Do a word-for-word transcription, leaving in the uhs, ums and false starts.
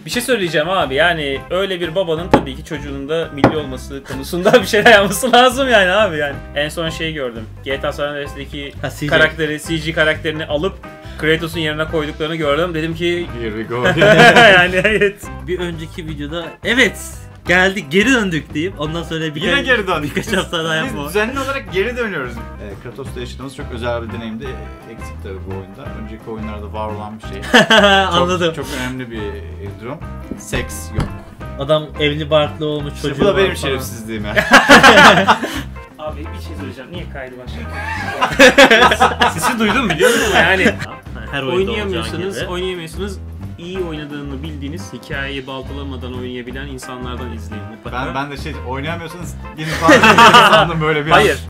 Bir şey söyleyeceğim abi, yani öyle bir babanın tabii ki çocuğunun da milli olması konusunda bir şeyler yapması lazım yani abi yani. En son şey gördüm, G T A San Andreas'deki karakteri, C G karakterini alıp Kratos'un yerine koyduklarını gördüm. Dedim ki here we go. yani evet. Bir önceki videoda evet geldik geri döndük deyip ondan sonra birkaç, Yine geri döndük. birkaç hafta daha Biz yapma. düzenli olarak geri dönüyoruz. E, Kratos'ta yaşadığımız çok özel bir deneyimdi. Eksik tabii bu oyunda. Önceki oyunlarda var olan bir şey. Anladım. Çok, çok önemli bir durum. Seks yok. Adam evli barklı olmuş İşte çocuğu bu da var benim falan. şerefsizliğim ya. Abi bir şey söyleyeceğim, niye kaydı başladı? Sesi duydum biliyor musun yani? Her oyunda Oynayamıyorsanız, olacağı gibi. oynayamıyorsanız iyi oynadığını bildiğiniz, hikayeyi baltalamadan oynayabilen insanlardan izleyin mutlaka. Ben ben de şey oynayamıyorsanız gidin falan sandım böyle bir Hayır, an.